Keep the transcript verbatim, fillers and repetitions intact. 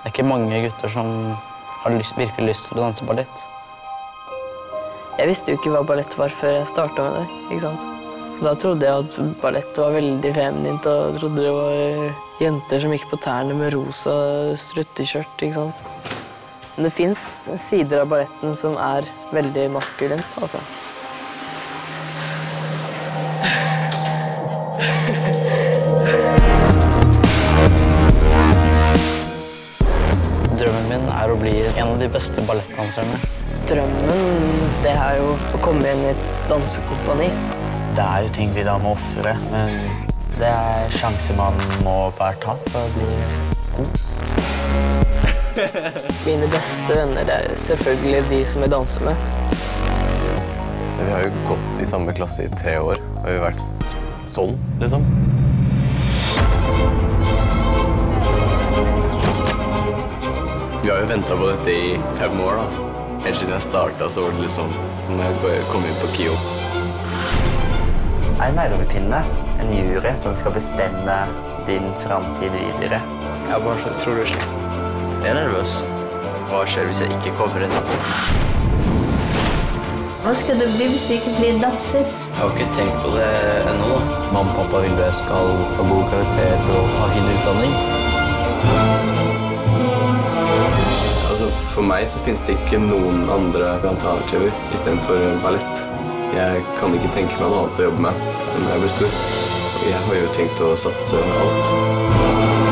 Det er ikke mange gutter som har lyst, virkelig lyst til å danse ballett. Jeg visste jo ikke hva ballett var før jeg startet med det, ikke sant? Da trodde jeg at ballett var veldig feminint, og trodde det var jenter som gikk på tærne med rosa struttekjørt, ikke sant? Men det finnes sider av balletten som er veldig maskulint, altså. Drømmen min er å bli en av de beste ballettdanserne. Drømmen, det er jo å komme inn i et dansekompani. Det er jo ting vi da må offre, men det er sjanser man må bare ta for å bli god. Mine beste venner er selvfølgelig de som jeg danser med. Vi har jo gått i samme klasse i tre år, og vi har vært sånn, liksom. Vi har jo ventet på dette i fem år, da. Helt siden jeg startet, så var det liksom når jeg kom inn på KIO. En veilederpinne, en jury som skal bestemme din framtid videre. Jeg bare så tror du slett. Jeg er nervøs. Hva skjer hvis jeg ikke kommer inn? Hva skal du bli hvis du ikke blir danser? Jeg har ikke tenkt på det ennå, da. Mamma og pappa vil at jeg skal ha god karakter og ha fin utdanning. Altså, for meg så finnes det ikke noen andre alternativer i stedet for ballett. Jeg kan ikke tenke meg noe annet å jobbe med når jeg blir stor. Jeg har jo tenkt å satse alt.